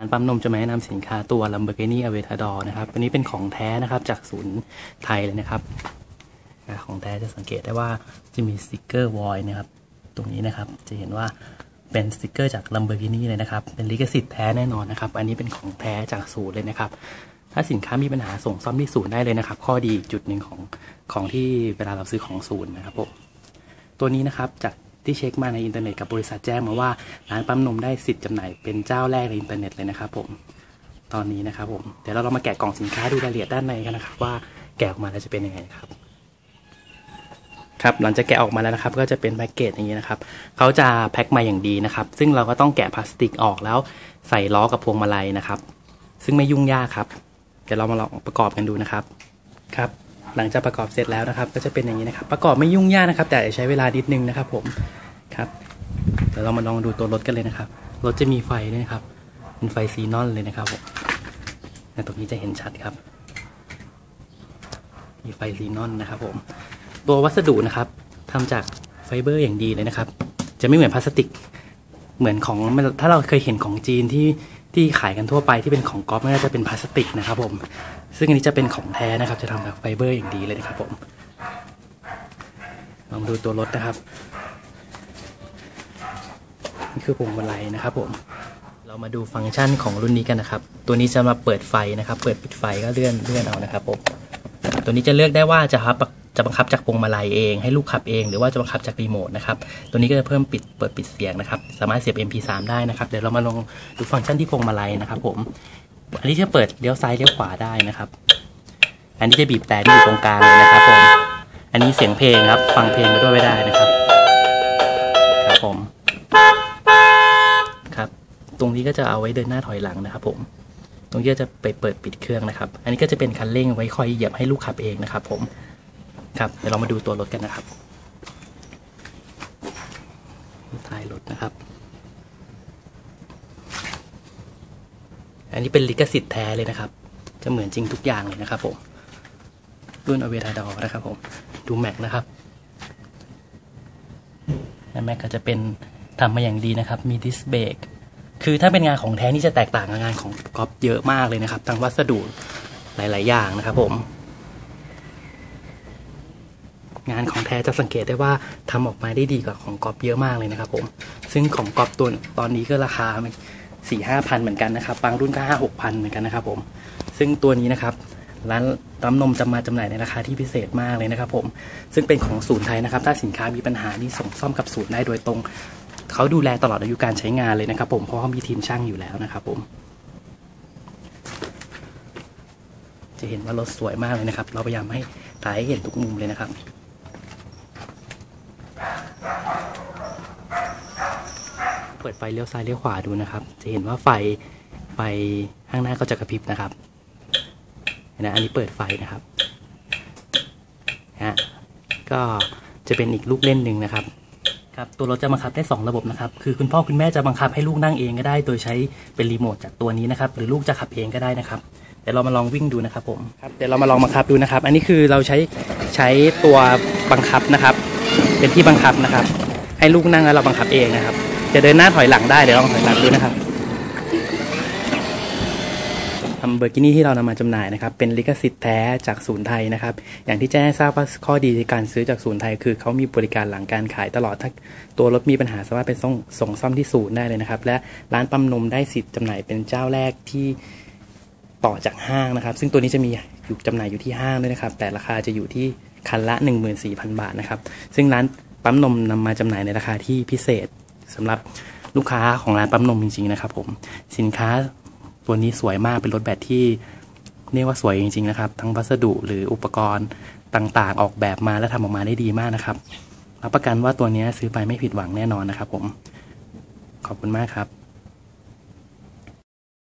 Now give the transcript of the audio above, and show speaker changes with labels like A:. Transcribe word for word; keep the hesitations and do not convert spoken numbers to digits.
A: ร้านปั๊มนมจะมาแนะนำสินค้าตัว Lamborghini Aventador นะครับอันนี้เป็นของแท้นะครับจากศูนย์ไทยเลยนะครับของแท้จะสังเกตได้ว่าจะมีสติกเกอร์วอยล์นะครับตรงนี้นะครับจะเห็นว่าเป็นสติกเกอร์จาก Lamborghini เลยนะครับเป็นลิขสิทธิ์แท้แน่นอนนะครับอันนี้เป็นของแท้จากศูนย์เลยนะครับถ้าสินค้ามีปัญหาส่งซ่อมที่ศูนย์ได้เลยนะครับข้อดีอีกจุดหนึ่งของของที่เวลาเราซื้อของศูนย์นะครับผมตัวนี้นะครับจากที่เช็คมาในอินเทอร์เน็ตกับบริษัทแจ้งมาว่าร้านปั๊มนมได้สิทธิ์จำหน่ายเป็นเจ้าแรกในอินเทอร์เน็ตเลยนะครับผมตอนนี้นะครับผมเดี๋ยวเราลองมาแกะกล่องสินค้าดูรายละเอียดด้านในกันนะครับว่าแกะออกมาแล้วจะเป็นยังไงครับครับหลังจากแกะออกมาแล้วนะครับก็จะเป็นแพ็กเกจอย่างนี้นะครับเขาจะแพ็คมาอย่างดีนะครับซึ่งเราก็ต้องแกะพลาสติกออกแล้วใส่ล้อกับพวงมาลัยนะครับซึ่งไม่ยุ่งยากครับเดี๋ยวเรามาลองประกอบกันดูนะครับครับหลังจากประกอบเสร็จแล้วนะครับก็จะเป็นอย่างนี้นะครับประกอบไม่ยุ่งยากนะครับแต่ใช้เวลานิดนึงนะครับผมครับเดี๋ยวเรามาลองดูตัวรถกันเลยนะครับรถจะมีไฟด้วยนะครับเป็นไฟซีนอนเลยนะครับผมตรงนี้จะเห็นชัดครับมีไฟซีนอนนะครับผมตัววัสดุนะครับทำจากไฟเบอร์อย่างดีเลยนะครับจะไม่เหมือนพลาสติกเหมือนของถ้าเราเคยเห็นของจีนที่ที่ขายกันทั่วไปที่เป็นของก๊อฟน่าจะเป็นพลาสติกนะครับผมซึ่งอันนี้จะเป็นของแท้นะครับจะทำจากไฟเบอร์อย่างดีเลยนะครับผมลองดูตัวรถนะครับนี่คือพวงมาลัยนะครับผมเรามาดูฟังก์ชันของรุ่นนี้กันนะครับตัวนี้จะมาเปิดไฟนะครับเปิดปิดไฟก็เลื่อนเลื่อนเอานะครับผมตัวนี้จะเลือกได้ว่าจะครับจะบังคับจากพวงมาลัยเองให้ลูกขับเองหรือว่าจะบังคับจากรีโมทนะครับตัวนี้ก็จะเพิ่มปิดเปิดปิดเสียงนะครับสามารถเสียบ เอ็ม พี สาม ได้นะครับเดี๋ยวเรามาลองดูฟังก์ชันที่พวงมาลัยนะครับผมอันนี้จะเปิดเลี้ยวซ้ายเลี้ยวขวาได้นะครับอันนี้จะบีบแต่ที่อยู่ตรงกลางเลยนะครับผมอันนี้เสียงเพลงครับฟังเพลงไปด้วยไม่ได้นะครับครับผมครับตรงนี้ก็จะเอาไว้เดินหน้าถอยหลังนะครับผมตรงนี้จะไปเปิดปิดเครื่องนะครับอันนี้ก็จะเป็นคันเร่งไว้คอยเหยียบให้ลูกขับเองนะครับผมครับเดี๋ยวเรามาดูตัวรถกันนะครับท้ายรถนะครับอันนี้เป็นลิขสิทธิ์แท้เลยนะครับจะเหมือนจริงทุกอย่างเลยนะครับผมรุ่น Aventador นะครับผมดูแม็กนะครับแม็กก็จะเป็นทำมาอย่างดีนะครับมีดิสเบรกคือถ้าเป็นงานของแท้นี่จะแตกต่างกับงานของก๊อฟเยอะมากเลยนะครับทั้งวัสดุหลายๆอย่างนะครับผมงานของแท้จะสังเกตได้ว่าทำออกมาได้ดีกว่าของก๊อฟเยอะมากเลยนะครับผมซึ่งของก๊อฟตัวตอนนี้ก็ราคาสี่ห้าพันเหมือนกันนะครับบางรุ่นก็ห้าหกพันเหมือนกันนะครับผมซึ่งตัวนี้นะครับร้านปั๊มนมจะมาจำหน่ายในราคาที่พิเศษมากเลยนะครับผมซึ่งเป็นของศูนย์ไทยนะครับถ้าสินค้ามีปัญหานี่ส่งซ่อมกับศูนย์ได้โดยตรงเขาดูแลตลอดอายุการใช้งานเลยนะครับผมเพราะเขามีทีมช่างอยู่แล้วนะครับผมจะเห็นว่ารถสวยมากเลยนะครับเราพยายามให้ถ่ายให้เห็นทุกมุมเลยนะครับเปิดไฟเลี้ยวซ้ายเลี้ยวขวาดูนะครับจะเห็นว่าไฟไฟข้างหน้าก็จะกระพริบนะครับนะอันนี้เปิดไฟนะครับฮะก็จะเป็นอีกลูกเล่นหนึ่งนะครับครับตัวรถจะบังคับได้สองระบบนะครับคือคุณพ่อคุณแม่จะบังคับให้ลูกนั่งเองก็ได้โดยใช้เป็นรีโมทจากตัวนี้นะครับหรือลูกจะขับเองก็ได้นะครับเดี๋ยวเรามาลองวิ่งดูนะครับผมครับเดี๋ยวเรามาลองบังคับดูนะครับอันนี้คือเราใช้ใช้ตัวบังคับนะครับเป็นที่บังคับนะครับให้ลูกนั่งแล้วเราบังคับเองนะครับจะเดินหน้าถอยหลังได้เดี๋ยวลองถอยหลังดูนะครับLamborghiniที่เรานำมาจำหน่ายนะครับเป็นลิขสิทธิ์แท้จากศูนย์ไทยนะครับอย่างที่แจ้งให้ทราบว่าข้อดีในการซื้อจากศูนย์ไทยคือเขามีบริการหลังการขายตลอดถ้าตัวรถมีปัญหาสามารถไปส่งส่งซ่อมที่ศูนย์ได้เลยนะครับและร้านปั๊มนมได้สิทธิ์จำหน่ายเป็นเจ้าแรกที่ต่อจากห้างนะครับซึ่งตัวนี้จะมีอยู่จำหน่ายอยู่ที่ห้างด้วยนะครับแต่ราคาจะอยู่ที่คันละ หนึ่งหมื่นสี่พัน บาทนะครับซึ่งร้านปั๊มนมนำมาจำหน่ายในราคาที่พิเศษสำหรับลูกค้าของร้านปั๊มนมจริงๆนะครับผมสินค้าตัวนี้สวยมากเป็นรถแบบที่เรียกว่าสวยจริงๆนะครับทั้งวัสดุหรืออุปกรณ์ต่างๆออกแบบมาและทำออกมาได้ดีมากนะครับรับประกันว่าตัวนี้ซื้อไปไม่ผิดหวังแน่นอนนะครับผมขอบคุณมากครับ